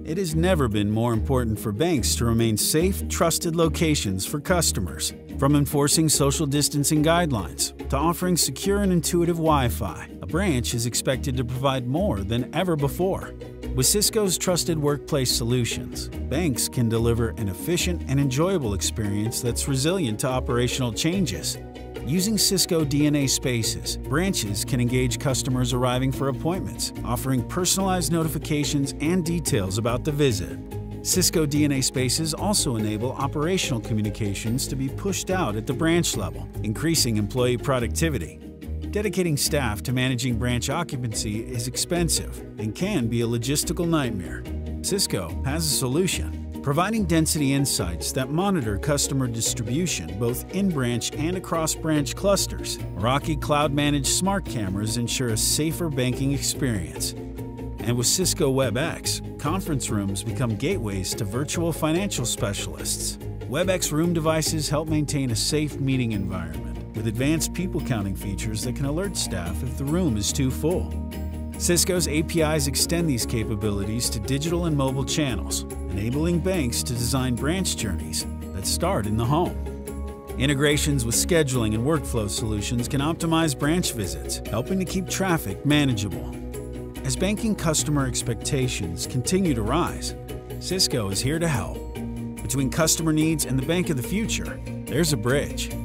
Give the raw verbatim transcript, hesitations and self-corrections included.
It has never been more important for banks to remain safe, trusted locations for customers. From enforcing social distancing guidelines to offering secure and intuitive Wi-Fi, a branch is expected to provide more than ever before. With Cisco's trusted workplace solutions, banks can deliver an efficient and enjoyable experience that's resilient to operational changes. Using Cisco D N A Spaces, branches can engage customers arriving for appointments, offering personalized notifications and details about the visit. Cisco D N A Spaces also enable operational communications to be pushed out at the branch level, increasing employee productivity. Dedicating staff to managing branch occupancy is expensive and can be a logistical nightmare. Cisco has a solution, providing density insights that monitor customer distribution both in-branch and across branch clusters. Meraki cloud-managed smart cameras ensure a safer banking experience. And with Cisco WebEx, conference rooms become gateways to virtual financial specialists. WebEx room devices help maintain a safe meeting environment with advanced people counting features that can alert staff if the room is too full. Cisco's A P Is extend these capabilities to digital and mobile channels, enabling banks to design branch journeys that start in the home. Integrations with scheduling and workflow solutions can optimize branch visits, helping to keep traffic manageable. As banking customer expectations continue to rise, Cisco is here to help. Between customer needs and the bank of the future, there's a bridge.